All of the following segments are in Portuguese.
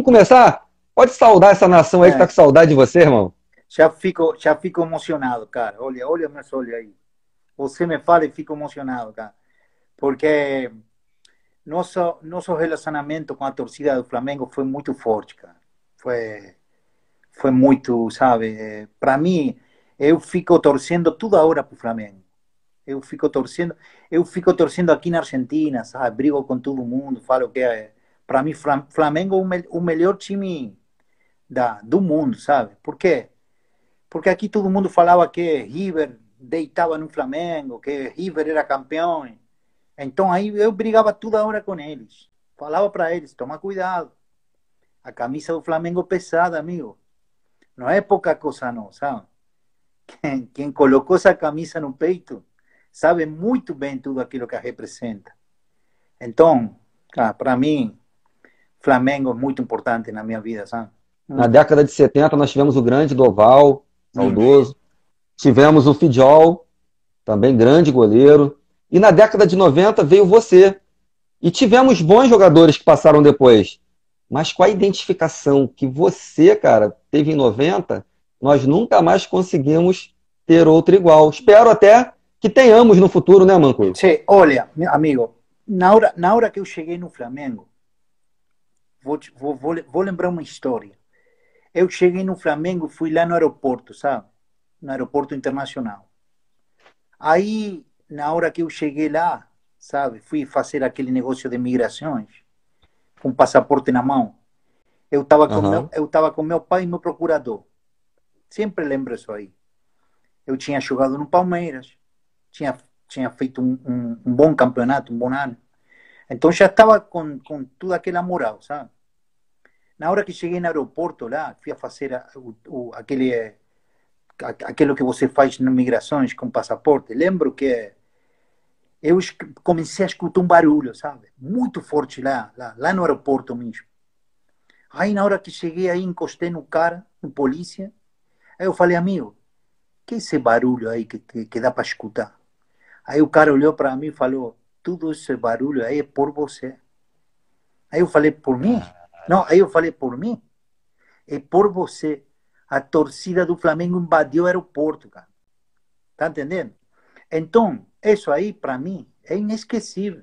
começar, pode saudar essa nação aí que tá com saudade de você, irmão. Já fico emocionado, cara. Olha meus olhos aí. Você me fala e fico emocionado, cara. Porque nosso relacionamento com a torcida do Flamengo foi muito forte, cara. Foi muito, sabe? Para mim, eu fico torcendo toda hora pro Flamengo. Eu fico torcendo aqui na Argentina, sabe? Brigo com todo mundo, falo que para mim Flamengo é o melhor time do mundo, sabe? Por quê? Porque aqui todo mundo falava que River deitava no Flamengo, que River era campeão. Então aí eu brigava toda hora com eles. Falava para eles, toma cuidado. A camisa do Flamengo é pesada, amigo. Não é pouca coisa não, sabe? Quem colocou essa camisa no peito sabe muito bem tudo aquilo que representa. Então, para mim, Flamengo é muito importante na minha vida, sabe? Na década de 70 nós tivemos o grande Doval, saudoso. Tivemos o Fidjol, também grande goleiro. E na década de 90 veio você. E tivemos bons jogadores que passaram depois. Mas com a identificação que você, cara, teve em 90, nós nunca mais conseguimos ter outro igual. Espero até que tenhamos no futuro, né, Manco? Sim, olha, meu amigo, na hora que eu cheguei no Flamengo, vou lembrar uma história. Eu cheguei no Flamengo, fui lá no aeroporto, sabe? No aeroporto internacional. Aí, na hora que eu cheguei lá, sabe? Fui fazer aquele negócio de migrações, com passaporte na mão. Eu estava com meu pai e meu procurador. Sempre lembro isso aí. Eu tinha jogado no Palmeiras, tinha feito um bom campeonato, um bom ano. Então já estava com toda aquela moral, sabe? Na hora que cheguei no aeroporto lá, fui a fazer aquilo que você faz nas migrações com passaporte. Lembro que eu comecei a escutar um barulho, sabe? Muito forte lá no aeroporto mesmo. Aí na hora que cheguei aí, encostei no cara, no polícia. Aí eu falei, amigo, que é esse barulho aí que dá para escutar? Aí o cara olhou para mim e falou, tudo esse barulho aí é por você. Aí eu falei, por mim? Não, aí eu falei, por mim? É por você. A torcida do Flamengo invadiu o aeroporto, cara. Tá entendendo? Então, isso aí, para mim, é inesquecível.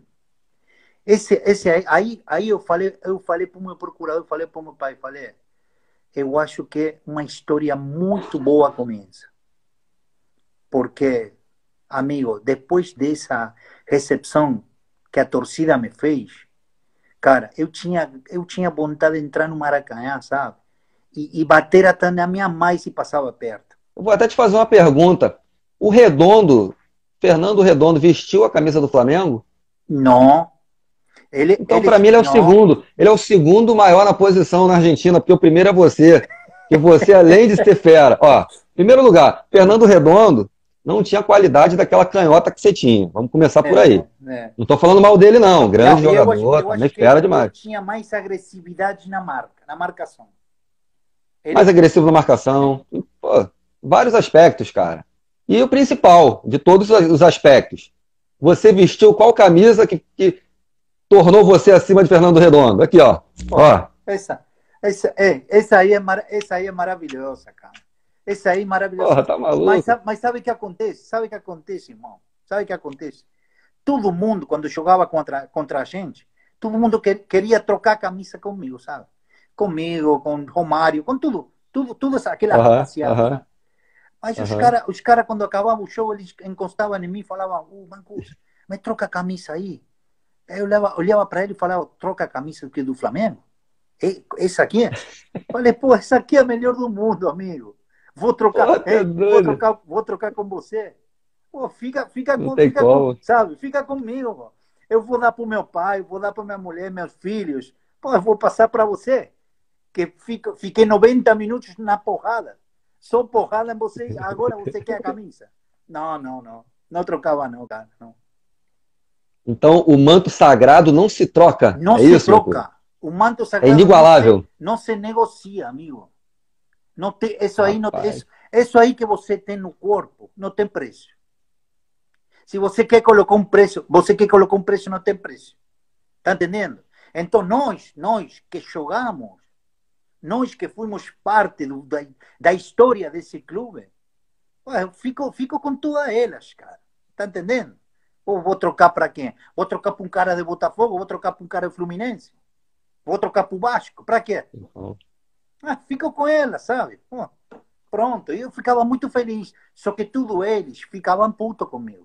Esse aí eu falei para o meu procurador, falei para o meu pai, falei, eu acho que uma história muito boa começa. Porque, amigo, depois dessa recepção que a torcida me fez, cara, eu tinha vontade de entrar no Maracanã, sabe? E bater até na minha mãe se passava perto. Eu vou até te fazer uma pergunta. O Redondo, Fernando Redondo, vestiu a camisa do Flamengo? Não. Então, para mim, ele é o não. segundo. Ele é o segundo maior na posição na Argentina, porque o primeiro é você. Que você, além de ser fera, ó, primeiro lugar, Fernando Redondo não tinha a qualidade daquela canhota que você tinha. Vamos começar por aí. Não estou falando mal dele, não. Grande jogador, também fera demais. Ele tinha mais agressividade na marcação. Mais agressivo na marcação. Pô, vários aspectos, cara. E o principal, de todos os aspectos, você vestiu qual camisa que tornou você acima de Fernando Redondo? Aqui, ó. Ó. Essa aí é maravilhosa, cara. Essa aí é maravilhosa. Porra, tá maluco? Mas sabe o que acontece? Sabe o que acontece, irmão? Sabe o que acontece? Todo mundo, quando jogava contra a gente, todo mundo queria trocar a camisa comigo, sabe? Comigo, com Romário, com tudo aquela rapaziada. Mas os cara, quando acabava o show, eles encostavam em mim e falavam, Mancuso, me troca a camisa aí. Aí eu olhava para ele e falava, troca a camisa do Flamengo? Essa aqui? Falei, pô, essa aqui é a melhor do mundo, amigo. Vou trocar, vou trocar com você. Pô, fica comigo, pô. Eu vou dar pro meu pai, vou dar para minha mulher, meus filhos. Pô, eu vou passar para você. Que fiquei 90 minutos na porrada. Só porrada em você, agora você quer a camisa. Não trocava não, cara, não. Então o manto sagrado não se troca. Não se troca. O manto sagrado é inigualável. Não se negocia, amigo. Não tem, isso aí que você tem no corpo não tem preço. Se você quer colocar um preço, não tem preço. Tá entendendo? Então nós que jogamos, nós que fomos parte da história desse clube, eu fico com todas elas, cara. Tá entendendo? Ou vou trocar para quem? Vou trocar para um cara de Botafogo, vou trocar para um cara de Fluminense, vou trocar para o Vasco, para quê? Fico com ela, sabe? Pronto, eu ficava muito feliz. Só que tudo eles ficavam putos comigo.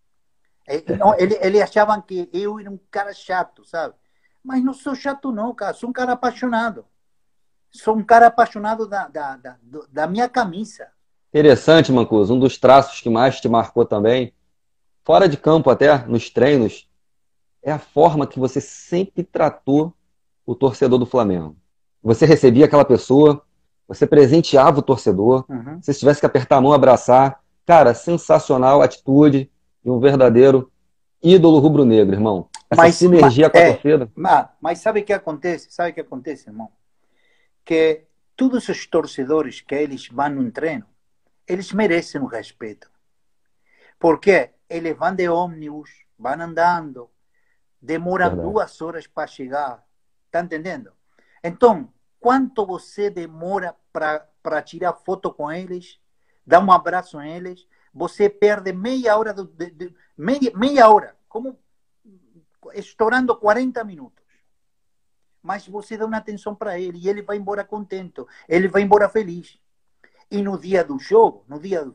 Eles achavam que eu era um cara chato, sabe? Mas não sou chato não, cara. Sou um cara apaixonado. Sou um cara apaixonado da minha camisa. Interessante, Mancuso. Um dos traços que mais te marcou também, fora de campo até, nos treinos, é a forma que você sempre tratou o torcedor do Flamengo. Você recebia aquela pessoa, você presenteava o torcedor, se tivesse que apertar a mão, abraçar. Cara, sensacional atitude e um verdadeiro ídolo rubro-negro, irmão. Essa sinergia com a torcida. Mas sabe o que acontece? Sabe o que acontece, irmão? Que todos os torcedores que eles vão no treino, eles merecem o respeito. Porque eles vão de ônibus, vão andando, demoram 2 horas para chegar. Tá entendendo? Então, quanto você demora para tirar foto com eles, dar um abraço a eles, você perde meia hora, meia hora, como estourando 40 minutos. Mas você dá uma atenção para ele e ele vai embora contente, ele vai embora feliz. E no dia do jogo,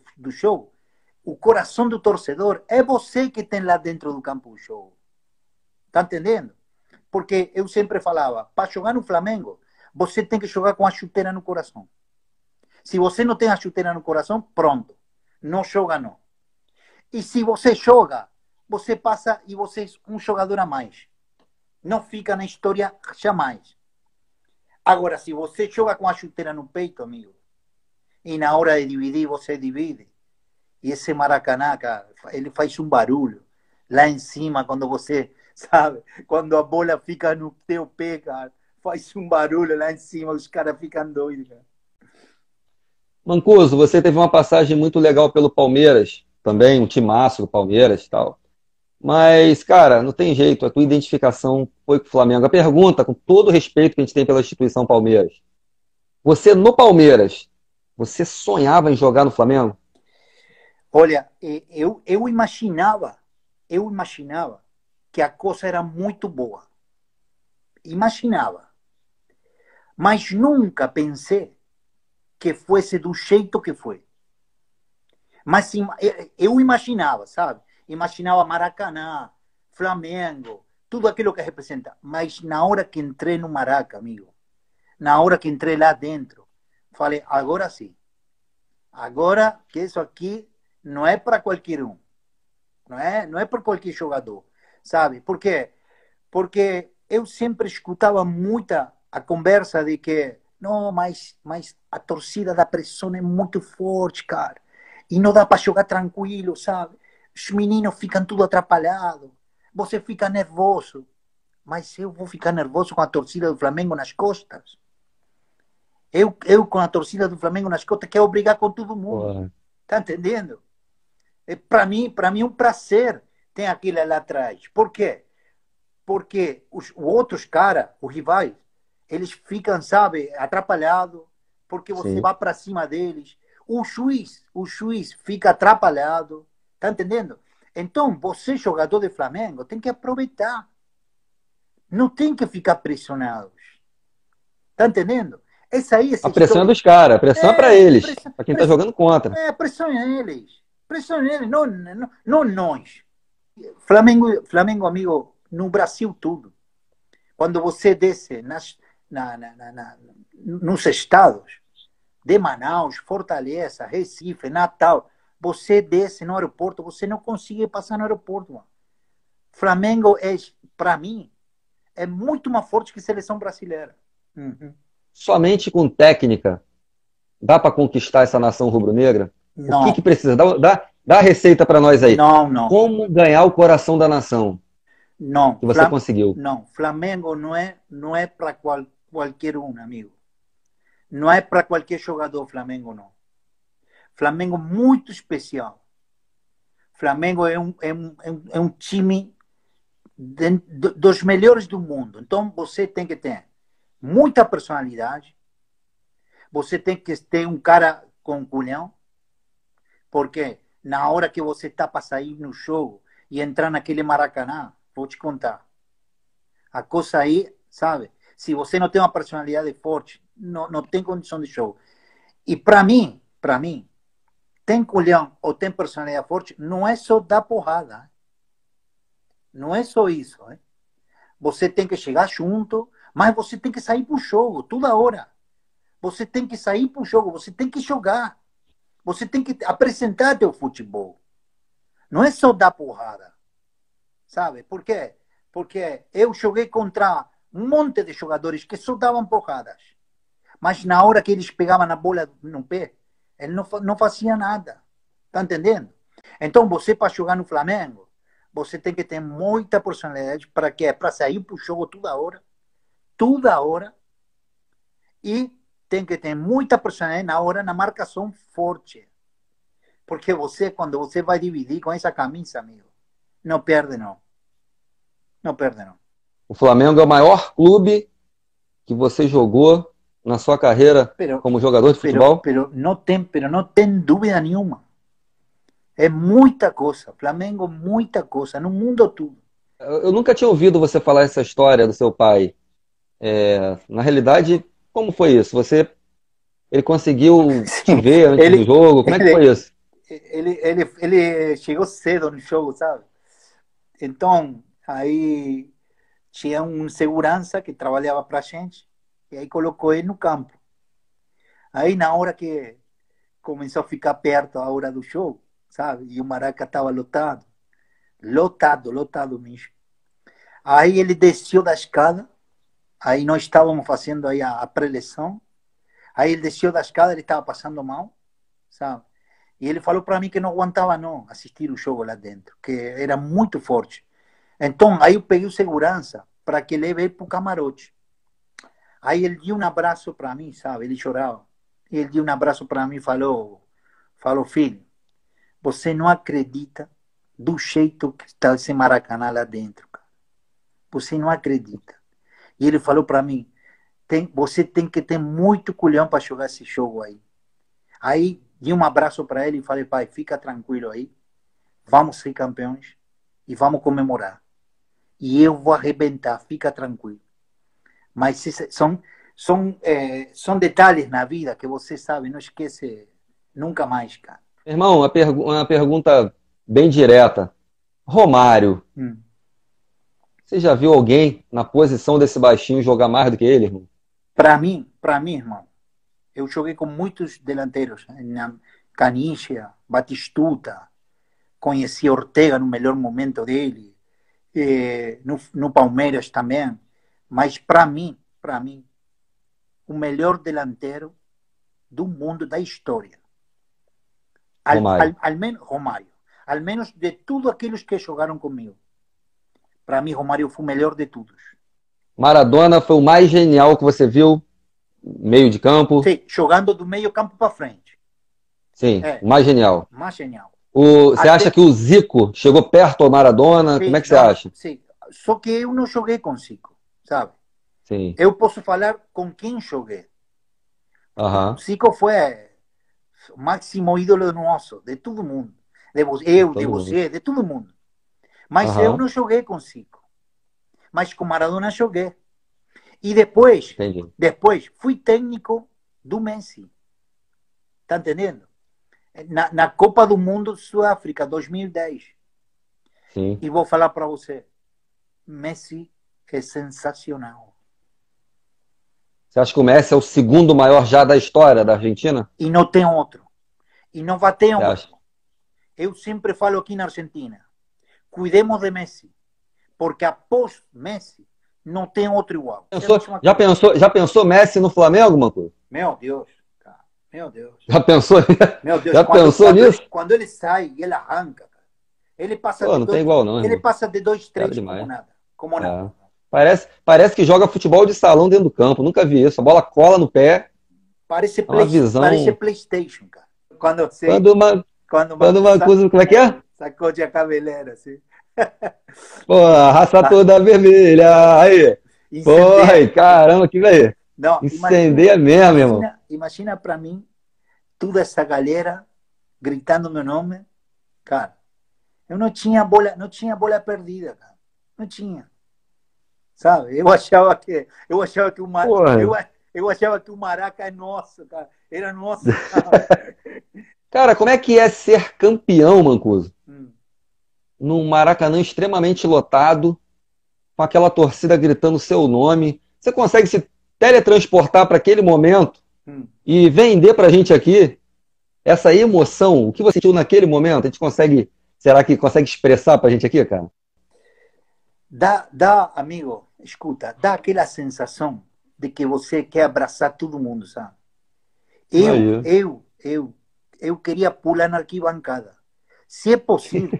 o coração do torcedor é você que tem lá dentro do campo do jogo. Tá entendendo? Porque eu sempre falava, para jogar no Flamengo, você tem que jogar com a chuteira no coração. Se você não tem a chuteira no coração, pronto. Não joga não. E se você joga, você passa e você é um jogador a mais. Não fica na história jamais. Agora, se você joga com a chuteira no peito, amigo, e na hora de dividir, você divide. E esse Maracanã, cara, ele faz um barulho. Lá em cima, quando você, sabe, quando a bola fica no teu pé, cara, faz um barulho lá em cima, os caras ficam doidos, cara. Mancuso, você teve uma passagem muito legal pelo Palmeiras, também, um timaço do Palmeiras e tal. Mas, cara, não tem jeito, a tua identificação foi com o Flamengo. A pergunta, com todo o respeito que a gente tem pela instituição Palmeiras, você no Palmeiras, você sonhava em jogar no Flamengo? Olha, eu imaginava que a coisa era muito boa. Imaginava. Mas nunca pensei que fosse do jeito que foi. Mas eu imaginava, sabe? Imaginava Maracanã, Flamengo, tudo aquilo que representa. Mas na hora que entrei no Maraca, amigo, na hora que entrei lá dentro, falei, agora sim. Agora que isso aqui não é para qualquer um. Não é para qualquer jogador, sabe? Por quê? Porque eu sempre escutava muita a conversa de que não, mas a torcida da pressão é muito forte, cara. E não dá para jogar tranquilo, sabe? Os meninos ficam tudo atrapalhados. Você fica nervoso. Mas eu vou ficar nervoso com a torcida do Flamengo nas costas. Eu com a torcida do Flamengo nas costas quero brigar com todo mundo. Tá entendendo? Para mim é um prazer ter aquilo lá atrás. Por quê? Porque os outros caras, os rivais, eles ficam, sabe, atrapalhados, porque você vai para cima deles. O juiz fica atrapalhado, tá entendendo? Então, você, jogador de Flamengo, tem que aproveitar. Não tem que ficar pressionado. Tá entendendo? A pressão é dos caras, a pressão é para eles, para quem tá jogando contra. Pressão é eles. Pressão é eles, não nós. Flamengo, amigo, no Brasil tudo. Quando você desce nos estados de Manaus, Fortaleza, Recife, Natal, você desce no aeroporto, você não consegue passar no aeroporto, mano. Flamengo para mim, é muito mais forte que a seleção brasileira. Somente com técnica dá para conquistar essa nação rubro-negra? Não. O que precisa? Dá a receita para nós aí. Não. Como ganhar o coração da nação? Não. Que você conseguiu. Não. Flamengo não é para qualquer um, amigo. Não é para qualquer jogador Flamengo, não. Flamengo muito especial. Flamengo é um time dos melhores do mundo. Então você tem que ter muita personalidade, Você tem que ter um cara com culhão, porque na hora que você está para sair no jogo e entrar naquele Maracanã, vou te contar. A coisa aí, sabe? Se você não tem uma personalidade forte, não tem condição de jogo. E para mim, tem culhão ou tem personalidade forte, não é só dar porrada. Não é só isso. Hein? Você tem que chegar junto, mas você tem que sair para o jogo toda hora. Você tem que sair para o jogo, você tem que jogar. Você tem que apresentar teu futebol. Não é só dar porrada. Sabe? Por quê? Porque eu joguei contra um monte de jogadores que só davam porradas. Mas na hora que eles pegavam a bola no pé, ele não fazia nada. Tá entendendo? Então, você para jogar no Flamengo, você tem que ter muita personalidade para quê? Para sair para o jogo toda hora, e tem que ter muita personalidade na hora, na marcação forte. Porque você, quando você vai dividir com essa camisa, amigo, não perde não. Não perde não. O Flamengo é o maior clube que você jogou na sua carreira como jogador de futebol? Não tem dúvida nenhuma. É muita coisa. Flamengo, muita coisa. No mundo todo. Eu nunca tinha ouvido você falar essa história do seu pai. Na realidade, como foi isso? Ele conseguiu te ver antes do jogo? Como é que foi isso? Ele chegou cedo no jogo, sabe? Então, aí tinha um segurança que trabalhava pra gente, e aí colocou ele no campo. Aí, na hora que começou a ficar perto a hora do jogo, sabe? E o Maraca estava lotado. Lotado mesmo. Aí ele desceu da escada, aí nós estávamos fazendo aí a preleção, aí ele desceu da escada, ele estava passando mal, sabe? E ele falou para mim que não aguentava não assistir o jogo lá dentro, que era muito forte. Então, aí eu peguei o segurança para que leve ele para o camarote. Aí ele deu um abraço para mim, sabe? Ele chorava. E ele deu um abraço para mim e falou, filho, você não acredita do jeito que está esse Maracanã lá dentro, cara. Você não acredita. E ele falou para mim, você tem que ter muito culhão para jogar esse jogo aí. Aí, dei um abraço para ele e falei, pai, fica tranquilo aí. Vamos ser campeões e vamos comemorar. E eu vou arrebentar, fica tranquilo. Mas são detalhes na vida que você sabe, não esquece nunca mais, cara. Irmão, uma pergunta bem direta. Romário, você já viu alguém na posição desse baixinho jogar mais do que ele, irmão? Para mim, irmão, eu joguei com muitos delanteiros. Canigia, Batistuta, conheci Ortega no melhor momento dele, no Palmeiras também. Mas para mim, o melhor delanteiro do mundo, da história. Romário. Al menos de todos aqueles que jogaram comigo. Para mim, Romário foi o melhor de todos. Maradona foi o mais genial que você viu? Meio de campo? Sim, jogando do meio campo para frente. Sim, o mais genial. Mais genial. Você acha que o Zico chegou perto ao Maradona? Sim, como é que você acha? Sim, só que eu não joguei com Zico, sabe? Sim. Eu posso falar com quem joguei. O Zico foi o máximo ídolo nosso, de todo mundo. De você, de todo mundo. Mas eu não joguei com Zico. Mas com Maradona joguei. E depois fui técnico do Messi. Tá entendendo? Na Copa do Mundo Sudáfrica, 2010. Sim. E vou falar para você, Messi é sensacional. Você acha que o Messi é o segundo maior já da história da Argentina? E não tem outro. E não vai ter outro. Eu sempre falo aqui na Argentina, cuidemos de Messi, porque após Messi não tem outro igual. Já pensou Messi no Flamengo, Manco? Meu Deus, cara. Meu Deus. Já pensou? Meu Deus. Já pensou nisso? Quando ele sai e ele arranca, cara, ele passa tem igual não. Ele passa de 2, 3 como nada. Parece que joga futebol de salão dentro do campo. Nunca vi isso. A bola cola no pé. Parece PlayStation, cara. Quando uma coisa, como é que é? Sacode a cabeleira, assim. Pô, a raça toda vermelha. Aí. Porra, caramba, que velho. Incendeia mesmo, irmão. imagina para mim toda essa galera gritando meu nome, cara. Eu não tinha bola perdida, cara. Não tinha. Sabe? Eu achava que o Maraca é nosso, cara. Era nosso, cara. Cara, como é que é ser campeão, Mancuso? Num Maracanã extremamente lotado, com aquela torcida gritando seu nome. Você consegue se teletransportar para aquele momento e vender pra gente aqui essa emoção, o que você sentiu naquele momento? A gente consegue, será que consegue expressar pra gente aqui, cara? Amigo, escuta, dá aquela sensação de que você quer abraçar todo mundo, sabe? Eu queria pular na arquibancada. Se é possível,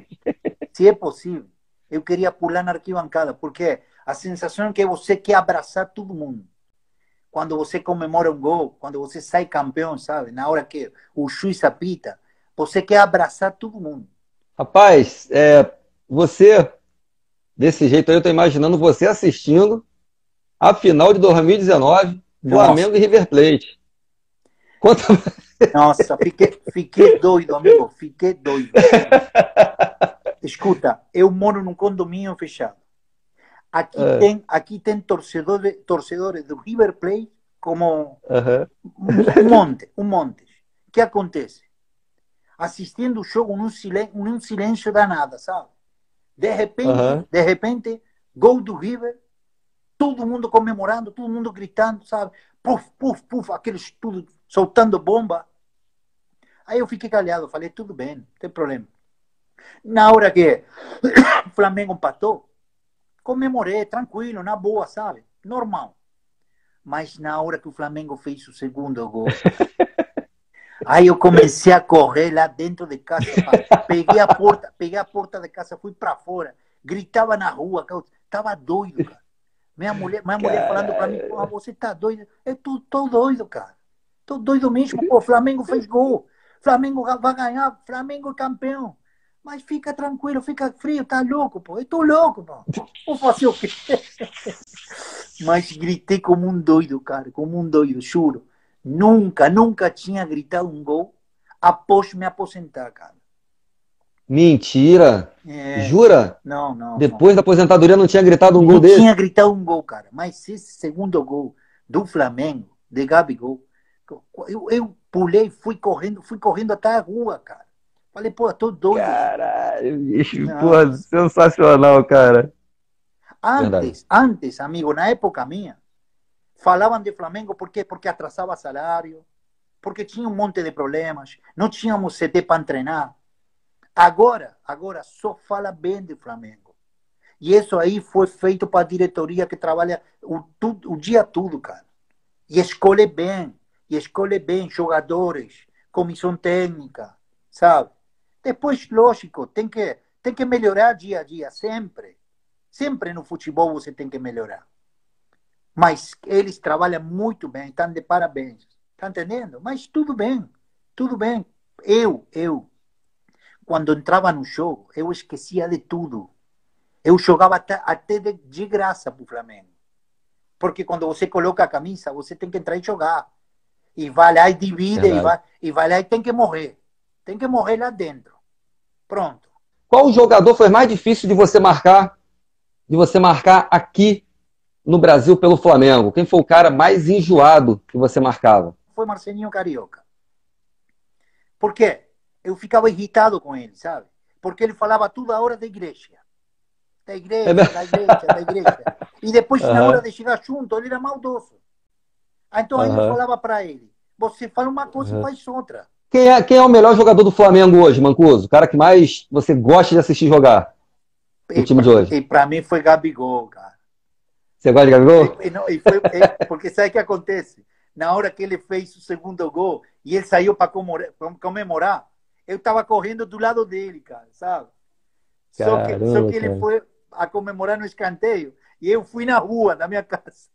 eu queria pular na arquibancada, porque a sensação é que você quer abraçar todo mundo. Quando você comemora um gol, quando você sai campeão, sabe? Na hora que o juiz apita, você quer abraçar todo mundo. Rapaz, você, desse jeito aí, eu tô imaginando você assistindo a final de 2019, Flamengo e River Plate. Conta... Nossa, fiquei doido, amigo. Fiquei doido. Escuta, eu moro num condomínio fechado. Aqui tem torcedores do River Plate como um monte. O que acontece? Assistindo o jogo num silêncio danado, sabe? De repente, gol do River, todo mundo comemorando, todo mundo gritando, sabe? Puf, puf, puf, aqueles tudo soltando bomba. Aí eu fiquei calhado, falei, tudo bem, não tem problema. Na hora que o Flamengo empatou, comemorei, tranquilo, na boa, sabe? Normal. Mas na hora que o Flamengo fez o segundo gol, aí eu comecei a correr lá dentro de casa, peguei a porta de casa, fui para fora, gritava na rua, tava doido, cara. Minha mulher falando para mim, pô, você tá doido? Eu tô doido, cara. Tô doido mesmo, pô, o Flamengo fez gol. Flamengo vai ganhar, Flamengo é campeão. Mas fica tranquilo, fica frio, tá louco, pô. Eu tô louco, pô. Vou fazer o quê? Mas gritei como um doido, cara, como um doido, juro. Nunca tinha gritado um gol após me aposentar, cara. Mentira! Jura? Não. Depois da aposentadoria não tinha gritado um gol desse? Não tinha gritado um gol, cara. Mas esse segundo gol do Flamengo, de Gabigol, eu pulei, fui correndo até a rua, cara. Falei, pô, tô doido. Caralho, bicho, pô, sensacional, cara. Antes, amigo, na época minha, falavam de Flamengo porque atrasava salário, porque tinha um monte de problemas, não tínhamos CT para treinar. Agora só fala bem de Flamengo. E isso aí foi feito para a diretoria que trabalha o dia todo, cara. E escolhe bem jogadores, comissão técnica, sabe? Depois, lógico, tem que melhorar dia a dia, sempre. Sempre no futebol você tem que melhorar. Mas eles trabalham muito bem, estão de parabéns. Tá entendendo? Mas tudo bem, tudo bem. Eu, quando entrava no jogo, eu esquecia de tudo. Eu jogava até de graça pro Flamengo. Porque quando você coloca a camisa, você tem que entrar e jogar. E vai lá e divide, e vai lá e tem que morrer. Tem que morrer lá dentro. Pronto. Qual jogador foi mais difícil de você marcar aqui no Brasil pelo Flamengo? Quem foi o cara mais enjoado que você marcava? Foi Marcelinho Carioca. Por quê? Eu ficava irritado com ele, sabe? Porque ele falava toda hora da igreja. Da igreja. E depois, na hora de chegar junto, ele era maldoso. Então aí eu falava para ele, você fala uma coisa e faz outra. Quem é o melhor jogador do Flamengo hoje, Mancuso? O cara que mais você gosta de assistir jogar no time de hoje? E para mim foi Gabigol, cara. Você gosta de Gabigol? Porque sabe o que acontece? Na hora que ele fez o segundo gol e ele saiu para comemorar, eu estava correndo do lado dele, cara, sabe? Caramba, só que ele foi a comemorar no escanteio e eu fui na rua, na minha casa.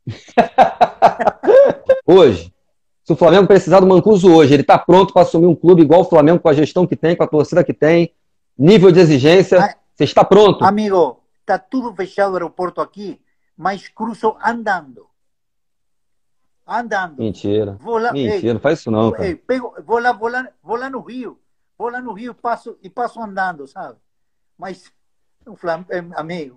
Hoje, se o Flamengo precisar do Mancuso hoje, ele está pronto para assumir um clube igual o Flamengo, com a gestão que tem, com a torcida que tem, nível de exigência, você está pronto? Amigo, está tudo fechado o aeroporto aqui, mas cruzo andando. andando. Mentira. Vou lá, Mentira, não faz isso não, cara. vou lá no Rio. Vou lá no Rio e passo andando, sabe? Mas, amigo,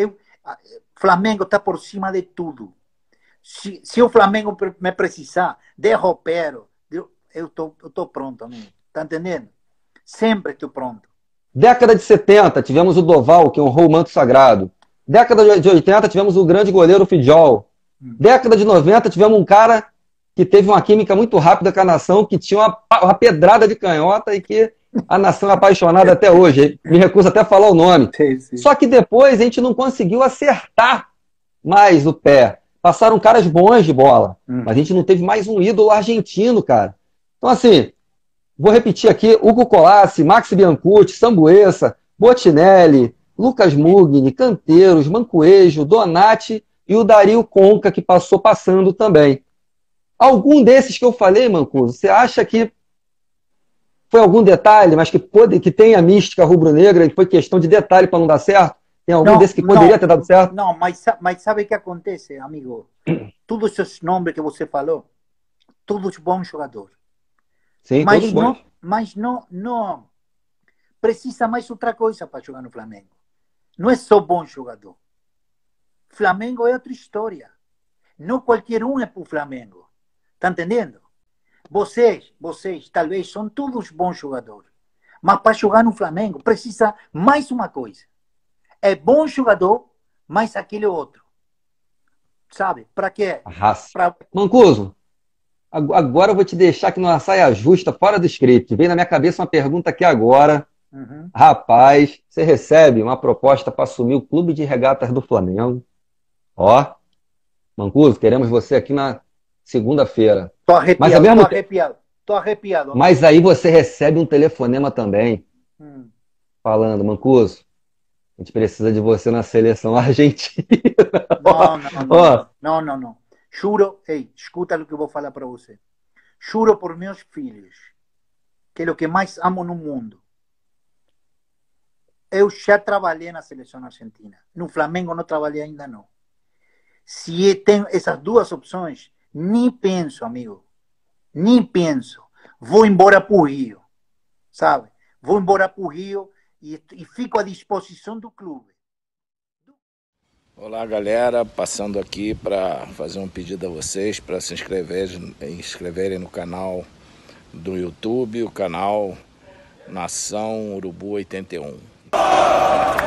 Flamengo está por cima de tudo. Se o Flamengo me precisar de roupeiro, eu tô pronto, amigo. Tá entendendo? Sempre estou pronto. Década de 70, tivemos o Doval, que honrou o manto sagrado. Década de 80, tivemos o grande goleiro Fidjol. Década de 90, tivemos um cara que teve uma química muito rápida com a nação, que tinha uma pedrada de canhota e que a nação é apaixonada até hoje. Me recuso até a falar o nome. Sim. Só que depois a gente não conseguiu acertar mais o pé. Passaram caras bons de bola, mas a gente não teve mais um ídolo argentino, cara. Então, assim, vou repetir aqui: Hugo Colassi, Maxi Biancucci, Sambuesa, Botinelli, Lucas Mugni, Canteiros, Mancoejo, Donati e o Dario Conca, que passou passando também. Algum desses que eu falei, Mancuso, você acha que foi algum detalhe, mas que tem a mística rubro-negra, e foi questão de detalhe para não dar certo? Tem algum desse que poderia ter dado certo? Não, mas sabe o que acontece, amigo? Todos esses nomes que você falou, todos bons jogadores. Sim, todos bons. Mas não precisa mais outra coisa para jogar no Flamengo. Não é só bom jogador. Flamengo é outra história. Não qualquer um é para o Flamengo. Tá entendendo? Vocês, talvez, são todos bons jogadores. Mas para jogar no Flamengo, precisa mais uma coisa. É bom jogador, mas aquele outro. Sabe? Para quê? Raça. Mancuso, agora eu vou te deixar que numa saia justa, fora do script. Veio na minha cabeça uma pergunta aqui agora. Rapaz, você recebe uma proposta para assumir o Clube de Regatas do Flamengo. Ó, Mancuso, queremos você aqui na segunda-feira. Tô arrepiado, tô arrepiado. Mas aí você recebe um telefonema também, falando: Mancuso, a gente precisa de você na seleção argentina. Não. Juro, escuta o que eu vou falar para você. Juro por meus filhos, que é o que mais amo no mundo. Eu já trabalhei na seleção argentina. No Flamengo não trabalhei ainda não. Se tenho essas duas opções, nem penso, amigo. Nem penso. Vou embora para o Rio. Sabe? Vou embora para o Rio e fico à disposição do clube. Olá, galera. Passando aqui para fazer um pedido a vocês para se inscreverem no canal do YouTube, o canal Nação Urubu 81.